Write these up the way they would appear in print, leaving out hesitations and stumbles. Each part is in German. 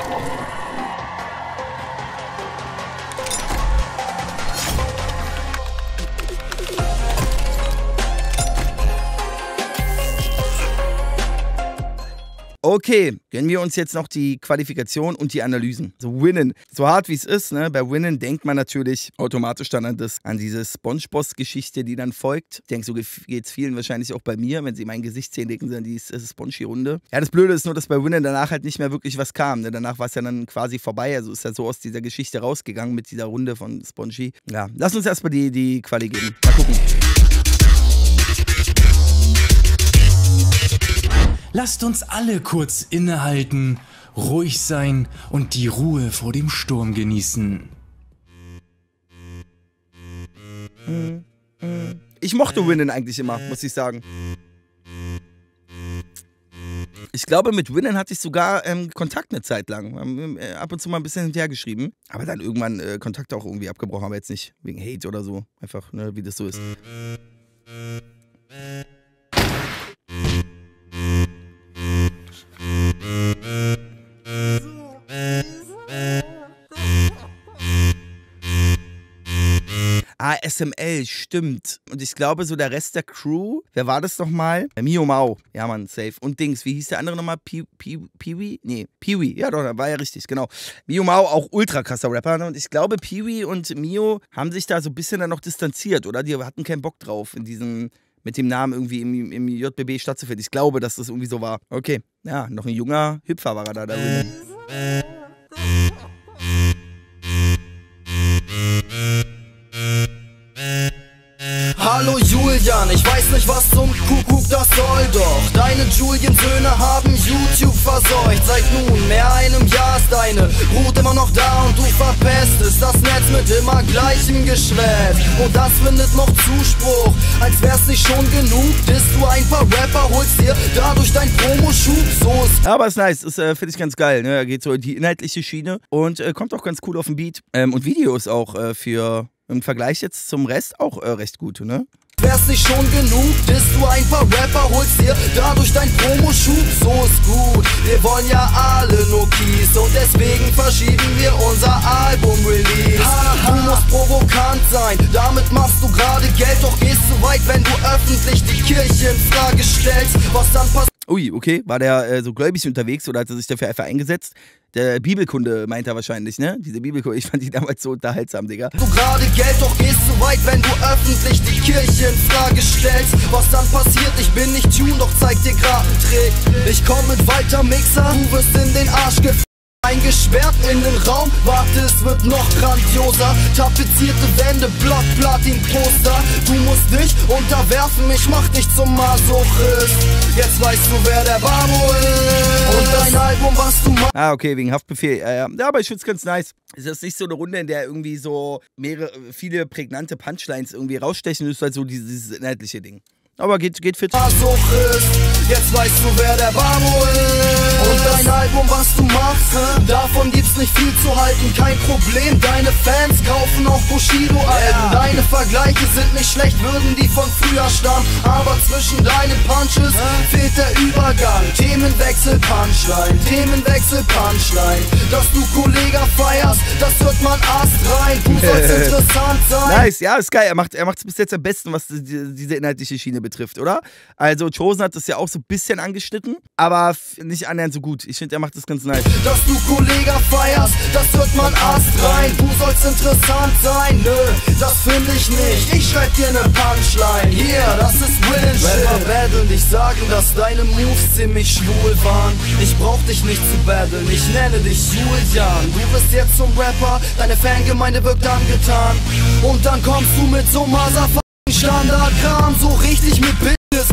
Okay, gönnen wir uns jetzt noch die Qualifikation und die Analysen. So Winnen. So hart wie es ist, ne? Bei Winnen denkt man natürlich automatisch dann an diese SpongeBob-Geschichte, die dann folgt. Ich denke, so geht es vielen wahrscheinlich auch bei mir, wenn sie mein Gesicht sehen, denken sie an die Spongy-Runde. Ja, das Blöde ist nur, dass bei Winnen danach halt nicht mehr wirklich was kam. Ne? Danach war es ja dann quasi vorbei. Also ist er so aus dieser Geschichte rausgegangen mit dieser Runde von Spongy. Ja, lass uns erstmal die Quali geben. Mal gucken. Lasst uns alle kurz innehalten, ruhig sein und die Ruhe vor dem Sturm genießen. Ich mochte Winnen eigentlich immer, muss ich sagen. Ich glaube, mit Winnen hatte ich sogar Kontakt eine Zeit lang. Wir haben ab und zu mal ein bisschen hinterher geschrieben. Aber dann irgendwann Kontakt auch irgendwie abgebrochen. Aber jetzt nicht wegen Hate oder so. Einfach, ne, wie das so ist. Ah, SML, stimmt. Und ich glaube, so der Rest der Crew, wer war das nochmal? Mio Mao. Ja, Mann, safe. Und Dings, wie hieß der andere nochmal? Peewee? Nee, Peewee. Ja, doch, war ja richtig, genau. Mio Mao, auch ultra krasser Rapper. Ne? Und ich glaube, Peewee und Mio haben sich da so ein bisschen dann noch distanziert, oder? Die hatten keinen Bock drauf, in diesem, mit dem Namen irgendwie im JBB stattzufinden. Ich glaube, dass das irgendwie so war. Okay, ja, noch ein junger Hüpfer war er da drin. Hallo Julian, ich weiß nicht, was zum Kuckuck das soll, doch deine Julien-Söhne haben YouTube verseucht. Seit nun mehr einem Jahr ist deine Brut immer noch da und du verpestest das Netz mit immer gleichem Geschwätz. Und das findet noch Zuspruch, als wär's nicht schon genug. Disst du ein paar Rapper, holst dir dadurch dein Promoschub. So ist. Aber ist nice, ist finde ich ganz geil, ne? Er geht so in die inhaltliche Schiene und kommt auch ganz cool auf den Beat. Und Videos auch für im Vergleich jetzt zum Rest auch recht gut, ne? Wär's nicht schon genug, disst du ein paar Rapper, holst dir dadurch dein Promoschub. So ist gut, wir wollen ja alle nur Kies und deswegen verschieben wir unser Album-Release. Du musst provokant sein, damit machst du gerade Geld, doch gehst zu weit, wenn du öffentlich die Kirche in Frage stellst. Was dann passiert? Ui, okay, war der so gläubig unterwegs oder hat er sich dafür einfach eingesetzt? Der Bibelkunde meint er wahrscheinlich, ne? Diese Bibelkunde, ich fand die damals so unterhaltsam, Digga. Du gerade Geld, doch gehst zu weit, wenn du öffentlich die Kirche in Frage stellst. Was dann passiert, ich bin nicht Tune, doch zeig dir grad einen Trick. Ich komm mit Walter Mixer, du wirst in den Arsch eingesperrt in den Raum, warte, es wird noch grandioser. Tapezierte Wände, Platin-Poster. Du musst dich unterwerfen, ich mach dich zum Masochist. Jetzt weißt du, wer der Babo ist. Und dein Album, was du machst. Ah, okay, wegen Haftbefehl. Ja, aber ich find's ganz nice. Es ist nicht so eine Runde, in der irgendwie so viele prägnante Punchlines irgendwie rausstechen. Das ist halt so dieses inhaltliche Ding. Aber geht fit. Masochist, jetzt weißt du, wer der Babo ist. Und dein Album, was du machst, davon gibt's nicht viel zu halten, kein Problem. Deine Fans kaufen auch Bushido-Alben. Deine Vergleiche sind nicht schlecht, würden die von früher stammen. Aber zwischen deinen Punches fehlt der Übergang. Themenwechsel, Punchline, Themenwechsel, Punchline. Dass du Kollega feierst, das hört man erst rein. Du sollst interessant sein. Nice, ja, ist geil. Er macht's bis jetzt am besten, was diese inhaltliche Schiene betrifft, oder? Also Chosen hat das ja auch so ein bisschen angeschnitten, aber nicht annähernd so gut. Ich finde, er macht das ganz nice. Dass du Kollega feierst, das hört man erst rein. Du sollst interessant sein, nö, das finde ich nicht. Ich schreib dir ne Punchline, hier, das ist Willen Shit. Rapper battlen dich, sagen, dass deine Moves ziemlich schwul waren. Ich brauch dich nicht zu battlen, ich nenne dich Julian. Du bist jetzt zum Rapper, deine Fangemeinde wirkt angetan. Und dann kommst du mit so Standardkram, so richtig mit Business.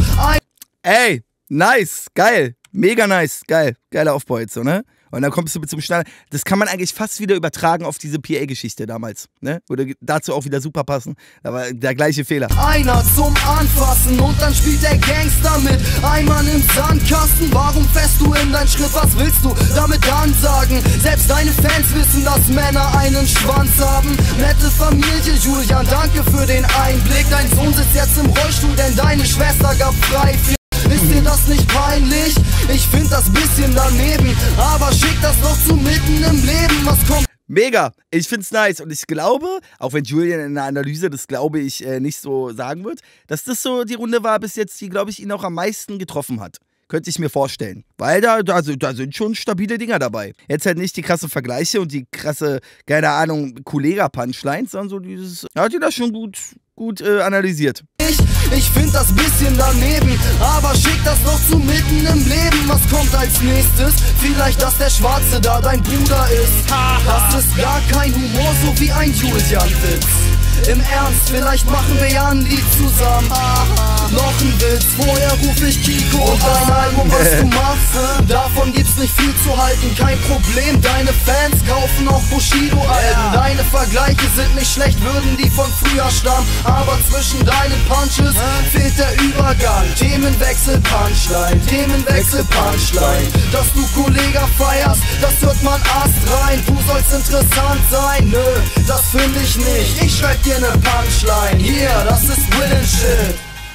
Ey, nice, geil, mega nice, geil, geiler Aufbau jetzt so, ne? Und dann kommst du mit so einem Standard. Das kann man eigentlich fast wieder übertragen auf diese PA-Geschichte damals, ne? Würde dazu auch wieder super passen. Da war der gleiche Fehler. Einer zum Anfassen und dann spielt der Gangster mit. Einmal im Sandkasten, warum fährst du in deinen Schritt? Was willst du damit dann sagen? Selbst deine Fans wissen, dass Männer einen Schwanz haben. Nette Familie, Julian, danke für den Einblick. Dein Sohn sitzt jetzt im Rollstuhl, denn deine Schwester gab frei. Ist dir das nicht peinlich? Ich find das bisschen daneben, aber schick das das noch zu mitten im Leben, was kommt? Mega, ich find's nice und ich glaube, auch wenn Julian in der Analyse das glaube ich nicht so sagen wird, dass das so die Runde war bis jetzt, die glaube ich ihn auch am meisten getroffen hat. Könnte ich mir vorstellen. Weil da sind schon stabile Dinger dabei. Jetzt halt nicht die krasse Vergleiche und die krasse, keine Ahnung, Kollega-Punchlines, sondern so dieses, er hat die das schon gut analysiert. Ich find das bisschen daneben, aber schick das noch zu mitten im Leben. Was kommt als nächstes? Vielleicht, dass der Schwarze da dein Bruder ist. Das ist gar kein Humor, so wie ein Julian-Witz. Im Ernst, vielleicht machen wir ja ein Lied zusammen. Noch ein Witz, vorher ruf ich Kiko und dein Album, was du machst, davon gibt's nicht viel zu halten, kein Problem. Deine Fans kaufen auch Bushido-Alben. Deine Vergleiche sind nicht schlecht, würden die von früher stammen. Aber zwischen deinen Punches fehlt der Übergang. Themenwechsel, Punchline, Themenwechsel, Punchline. Dass du Kollega feierst, das hört man erst rein. Du sollst interessant sein, nö, das find ich nicht. Ich schreib dir ne Punchline, hier, das ist Willen-Shit.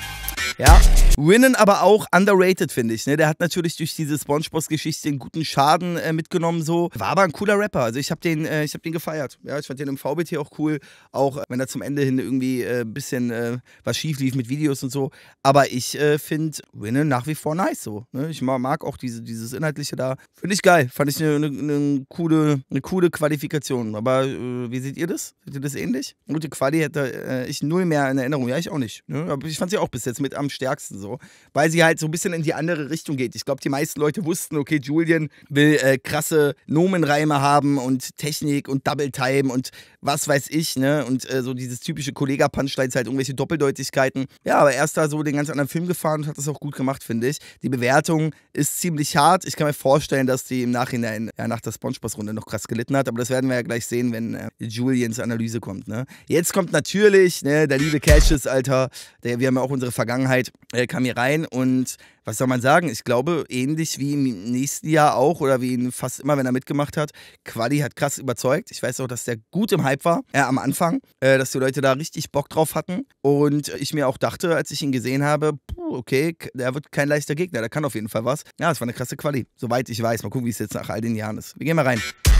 Ja, Winnen aber auch underrated, finde ich. Ne? Der hat natürlich durch diese SpongeBob-Geschichte einen guten Schaden mitgenommen. So. War aber ein cooler Rapper. Also ich hab den gefeiert. Ja, ich fand den im VBT auch cool. Auch wenn er zum Ende hin irgendwie ein bisschen was schief lief mit Videos und so. Aber ich finde Winnen nach wie vor nice. So, ne? Ich mag auch dieses Inhaltliche da. Finde ich geil. Fand ich eine coole Qualifikation. Aber wie seht ihr das? Seht ihr das ähnlich? Gute Quali hätte ich null mehr in Erinnerung. Ja, ich auch nicht. Ne? Aber ich fand sie auch bis jetzt mit am stärksten so, weil sie halt so ein bisschen in die andere Richtung geht. Ich glaube, die meisten Leute wussten, okay, Julian will krasse Nomenreime haben und Technik und Double Time und was weiß ich, ne? Und so dieses typische Kollega-Punchlines, halt irgendwelche Doppeldeutigkeiten. Ja, aber er ist da so den ganz anderen Film gefahren und hat das auch gut gemacht, finde ich. Die Bewertung ist ziemlich hart. Ich kann mir vorstellen, dass die im Nachhinein, ja, nach der SpongeBob-Runde noch krass gelitten hat, aber das werden wir ja gleich sehen, wenn Julians Analyse kommt, ne? Jetzt kommt natürlich, ne, der liebe Cassius, Alter, wir haben ja auch unsere Vergangenheit, kam hier rein und was soll man sagen? Ich glaube, ähnlich wie im nächsten Jahr auch oder wie fast immer, wenn er mitgemacht hat, Quali hat krass überzeugt. Ich weiß auch, dass der gut im Hype war, am Anfang, dass die Leute da richtig Bock drauf hatten und ich mir auch dachte, als ich ihn gesehen habe, okay, der wird kein leichter Gegner, der kann auf jeden Fall was. Ja, es war eine krasse Quali, soweit ich weiß. Mal gucken, wie es jetzt nach all den Jahren ist. Wir gehen mal rein.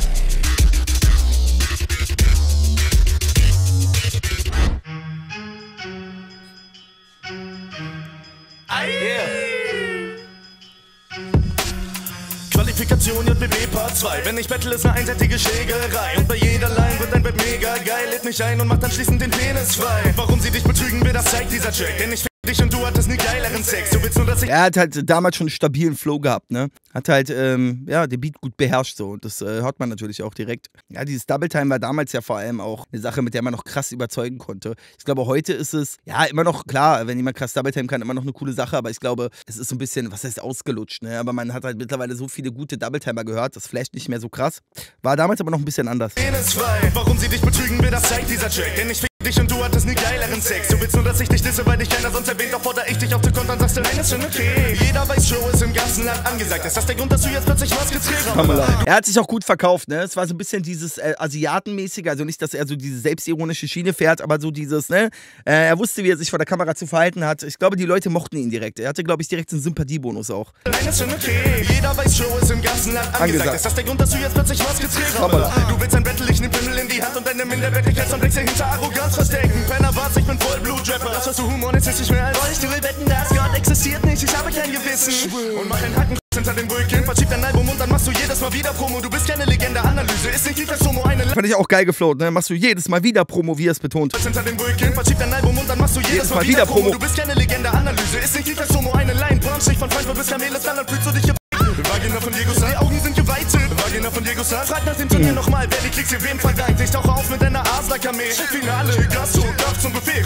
Qualifikation JBB Part 2. Wenn ich battle, ist eine einseitige Schlägerei. Und bei jeder Line wird dein Bett mega geil. Lädt mich ein und macht anschließend den Penis frei. Warum sie dich betrügen will, das zeigt dieser Track. Denn ich fick dich und du hattest nie geileren Sex. Du willst nur, dass ich... Er hat halt damals schon einen stabilen Flow gehabt, ne? Hat halt, ja, den Beat gut beherrscht so. Und das hört man natürlich auch direkt. Ja, dieses Double Time war damals ja vor allem auch eine Sache, mit der man noch krass überzeugen konnte. Ich glaube, heute ist es, ja, immer noch, klar, wenn jemand krass Double Time kann, immer noch eine coole Sache. Aber ich glaube, es ist so ein bisschen, was heißt ausgelutscht, ne? Aber man hat halt mittlerweile so viele gute Double Timer gehört, das flasht nicht mehr so krass. War damals aber noch ein bisschen anders. Warum sie dich betrügen will, das zeigt dieser Track. Denn ich fick dich und du hattest nie geileren Sex. Du willst nur, dass ich dich disse, weil dich keiner sonst erwähnt. Doch fordere ich dich auf zu kontern, sagst du, nein, ist schon okay. Jeder weiß, Show ist im ganzen Land angesagt. Ist das der Grund, dass du jetzt plötzlich Maske trägst? Er hat sich auch gut verkauft, ne? Es war so ein bisschen dieses Asiatenmäßige, also nicht, dass er so diese selbstironische Schiene fährt, aber so dieses, ne? Er wusste, wie er sich vor der Kamera zu verhalten hat. Ich glaube, die Leute mochten ihn direkt. Er hatte, glaube ich, direkt einen Sympathiebonus auch. Nein, ist schon okay. Jeder weiß, Show ist im ganzen Land angesagt. Ist das der Grund, dass du jetzt plötzlich Maske trägst? Du willst ein Battle, ich nehm Pimmel in die Hand und deine Minderwertigkeitskomplexe hinter Arroganz verstecken. Penner war's, ich bin Vollblut-Rapper. Das, was du Humor ist nicht mehr als ich. Du will wetten, dass Gott existiert nicht. Ich habe kein Gewissen. Und mach einen Haken hinter den Rücken. Verschieb dein Album und dann machst du jedes Mal wieder Promo. Du bist keine Legende, Analyse ist nicht als Homo eine. Fand ich auch geil geflowt, ne? Machst du jedes Mal wieder Promo, wie er es betont. Hinter den Rücken. Verschieb dein Album und dann machst du jedes Mal wieder Promo. Du bist keine Legende, Analyse ist nicht als Homo eine Line. Branch dich von Frankfurt bis Kamel, dann fühlst du dich Vagina von Diego Star, die Augen sind geweitet. Vagina von Diego Star, frag nach dem Turnier nochmal, wer die Klicks hier wem verdankt. Ich tauche auf mit deiner Asla-Kamel. Finale, Gastro, Kraft zum Buffet.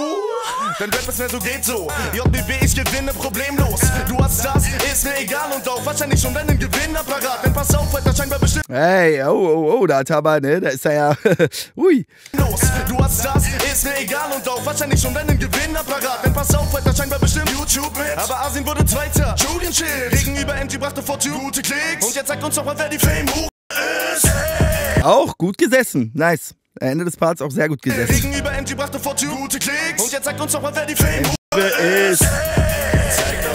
Dein Rap ist mehr so geht so. JBB, ich gewinne problemlos. Du hast das, ist mir egal und auch wahrscheinlich schon deinen Gewinnapparat. Denn pass auf, weiter scheinbar bestimmt. Hey, oh, da hat aber, ne, da ist er ja, ui. Los, du hast das, ist mir egal und auch wahrscheinlich schon deinen Gewinnapparat. Denn pass auf, weiter scheinbar bestimmt YouTube mit. Aber Asien wurde Zweiter, Julian Shit. Gegenüber MG brachte Fortune gute Klicks. Und jetzt sagt uns doch mal, wer die Fame hoch ist. Auch gut gesessen, nice. Ende des Parts auch sehr gut gesessen. Gegenüber MG brachte Fortune gute Klicks. Und jetzt sagt uns doch mal, wer die Fame hoch ist. Zeig doch deinen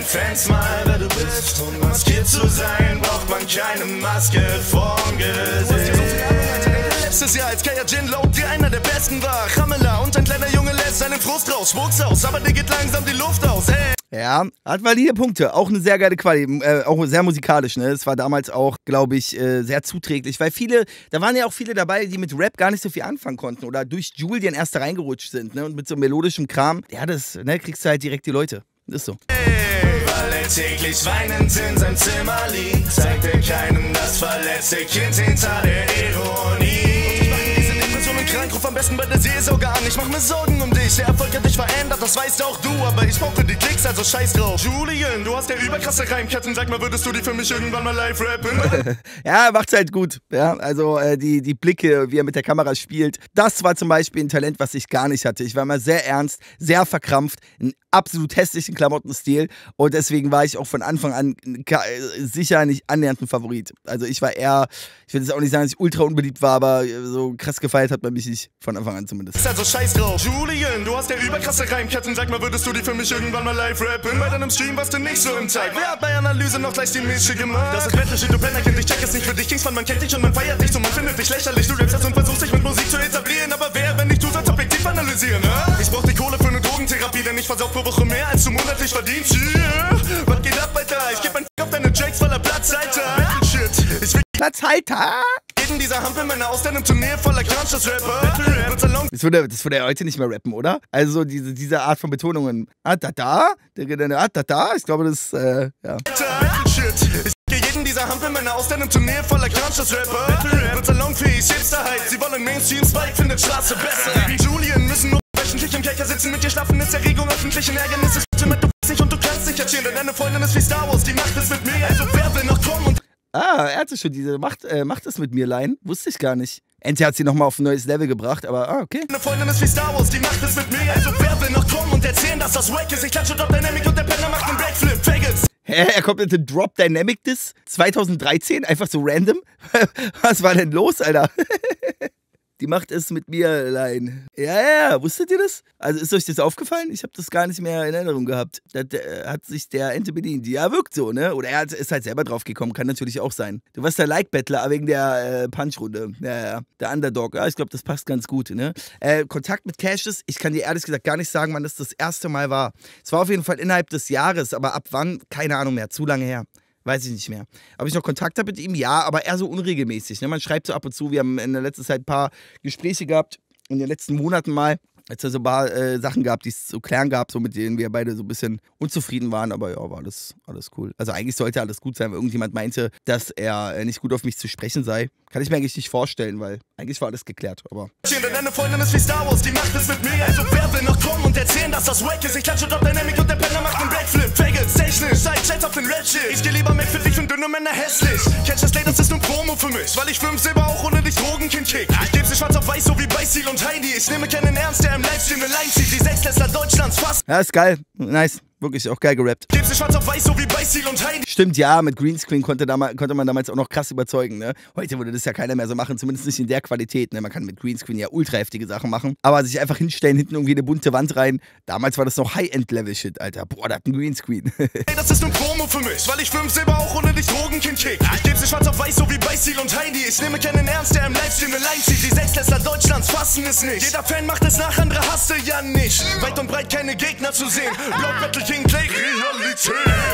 Fans mal, wer du bist. Und maskiert zu sein, braucht man keine Maske vorm Gesicht. Letztes Jahr als Kayajin laut dir einer der besten war. Ramela und ein kleiner Junge lässt seinen Frust raus, spuck's aus, aber dir geht langsam die Luft aus, ey. Ja, hat valide Punkte. Auch eine sehr geile Qualität, auch sehr musikalisch, ne? Es war damals auch, glaube ich, sehr zuträglich, weil da waren ja auch viele dabei, die mit Rap gar nicht so viel anfangen konnten oder durch Julian erst da reingerutscht sind, ne? Und mit so melodischem Kram, ja, das, ne, kriegst du halt direkt die Leute. Das ist so. Weil er täglich weinend in seinem Zimmer liegt, zeigt er keinem das verletzte Kind hinter der Ironie. Krank, ruf am besten bei der Seelsorge an. Ich mach mir Sorgen um dich. Der Erfolg hat dich verändert, das weißt auch du. Aber ich brauche die Klicks, also scheiß drauf. Julian, du hast ja überkrasse Reimketten. Sag mal, würdest du die für mich irgendwann mal live rappen? Ja, macht's halt gut. Ja, also die Blicke, wie er mit der Kamera spielt. Das war zum Beispiel ein Talent, was ich gar nicht hatte. Ich war immer sehr ernst, sehr verkrampft, einen absolut hässlichen Klamottenstil. Und deswegen war ich auch von Anfang an sicher nicht annähernd ein Favorit. Also ich war eher, ich will jetzt auch nicht sagen, dass ich ultra unbeliebt war, aber so krass gefeiert hat man mich nicht, von Anfang an zumindest. Also scheiß drauf. Julian, du hast ja überkrasse Reimketten. Sag mal, würdest du die für mich irgendwann mal live rappen? Bei deinem Stream warst du nicht so im Tag. Wer hat bei Analyse noch gleich die Mische gemacht? Das ist Battleshit, du Pennerkind, ich check es nicht für dich. Kingsman, man kennt dich und man feiert dich so, man findet dich lächerlich. Du rappst und versuchst dich mit Musik zu etablieren. Aber wer, wenn nicht du, sollst objektiv analysieren, ne? Ich brauch die Kohle für eine Drogentherapie, denn ich versaug pro Woche mehr, als du monatlich verdienst. Yeah. Was geht ab, Alter? Ich geb mein auf deine Jakes voller Platz, Alter. Battleshit, ich will Platzhalter! jeden dieser Hampelmänner aus deinem Turnier voller Crunches-Rapper. Das würde er heute nicht mehr rappen, oder? Also diese Art von Betonungen. Ah, da? Ich glaube, das, ja. Ich gehe jeden dieser Hampelmänner aus deinem Turnier voller Crunches-Rapper. Wird salonfähig, Hipster-Hype. Sie wollen Mainstream-Spike, findet Straße besser. Julian müssen nur wöchentlich im Kerker sitzen mit dir schlafen, ist Erregung, öffentlichen Ärgernis ist du nicht und du kannst nicht erzählen, denn deine Freundin ist wie Star Wars, die Macht ist mit mir, also wer will noch kommen und er hatte schon diese Macht es mit mir Line. Wusste ich gar nicht. Ente hat sie nochmal auf ein neues Level gebracht, aber okay. Eine Freundin ist wie Star Wars, die Macht ist mit mir, also wer will noch kommen und erzählen, dass das wack ist. Ich klatsche Drop Dynamic und der Penner macht einen Backflip, Faggots. Hä, er kommt mit dem Drop Dynamic Diss 2013, einfach so random? Was war denn los, Alter? Die Macht es mit mir allein. Ja, wusstet ihr das? Also ist euch das aufgefallen? Ich habe das gar nicht mehr in Erinnerung gehabt. Da hat sich der Ente bedient. Ja, wirkt so, ne? Oder ist halt selber drauf gekommen, kann natürlich auch sein. Du warst der Like-Battler wegen der Punch-Runde. Ja, der Underdog. Ja, ich glaube, das passt ganz gut, ne? Kontakt mit Cassius, ich kann dir ehrlich gesagt gar nicht sagen, wann das erste Mal war. Es war auf jeden Fall innerhalb des Jahres, aber ab wann? Keine Ahnung mehr. Zu lange her. Weiß ich nicht mehr. Ob ich noch Kontakt habe mit ihm? Ja, aber eher so unregelmäßig. Ne? Man schreibt so ab und zu. Wir haben in der letzten Zeit ein paar Gespräche gehabt. In den letzten Monaten mal. Als es so ein paar Sachen gab, die es zu klären gab, so mit denen wir beide so ein bisschen unzufrieden waren. Aber ja, war alles cool. Also eigentlich sollte alles gut sein, weil irgendjemand meinte, dass er nicht gut auf mich zu sprechen sei. Kann ich mir eigentlich nicht vorstellen, weil eigentlich war alles geklärt. Aber deine Freundin ist wie Star Wars, die Macht ist mit mir. Also wer will noch kommen und erzählen, dass das wack ist. Ich klatsche Drop Dynamic und der Penner macht einen Backflip. Faggots, technisch, Chats auf den Red Shit. Ich geh lieber Mac für dich und dünne Männer hässlich. Catch das Lay, das ist nur Promo für mich, weil ich 5 Silber auch ohne dich Drogenkind kick. Ich geb's dir schwarz auf weiß, so wie bei Seal und Heidi. Ich nehme keinen Ernst, der im Livestream eine Line zieht. Die Sechstklässler Deutschlands fast. Ja, ist geil. Nice. Wirklich auch geil gerappt. Geb's dir schwarz auf weiß, so wie bei Seal und Heidi. Stimmt, ja, mit Greenscreen konnte man damals auch noch krass überzeugen, ne? Heute würde das ja keiner mehr so machen, zumindest nicht in der Qualität, ne? Man kann mit Greenscreen ja ultra heftige Sachen machen, aber sich einfach hinstellen, hinten irgendwie eine bunte Wand rein, damals war das noch High-End-Level-Shit, Alter. Boah, da hat ein Greenscreen. Hey, das ist nur Promo für mich, weil ich 5 Silber auch ohne dich Drogenkind kick. Ich geb's dir schwarz auf weiß, so wie bei Seal und Heidi. Ich nehme keinen Ernst, der im Livestream eine Line zieht. Die Sechstklässler Deutschlands fassen es nicht. Jeder Fan macht es nach, andere hasst du ja nicht. Weit und breit keine Gegner zu sehen. Block Battle King Clay, Realität.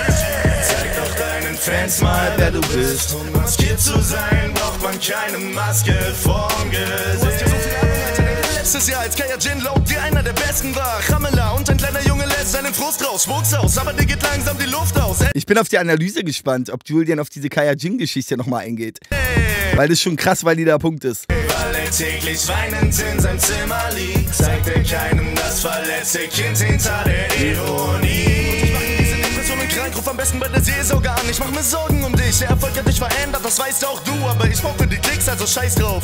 Zeig doch deinen Fans mal, wer du bist. Um maskiert zu sein, braucht man keine Maske vorm Gesicht. Letztes Jahr als Kayajin laut dir einer der besten war. Ramela und ein kleiner Junge lässt seinen Frust raus, spuck's aus, aber dir geht langsam die Luft aus. Ich bin auf die Analyse gespannt, ob Julian auf diese Kayajin-Geschichte nochmal eingeht. Weil das schon krass valider Punkt ist. Weil er täglich weinend in seinem Zimmer liegt, zeigt er keinem das verletzte Kind hinter der Ironie. Krank, ruf am besten bei der Seelsorge an. Ich mach mir Sorgen um dich. Der Erfolg hat dich verändert, das weißt auch du. Aber ich brauche die Klicks, also scheiß drauf.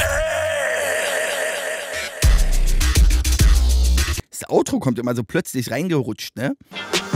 Das Outro kommt immer so plötzlich reingerutscht, ne?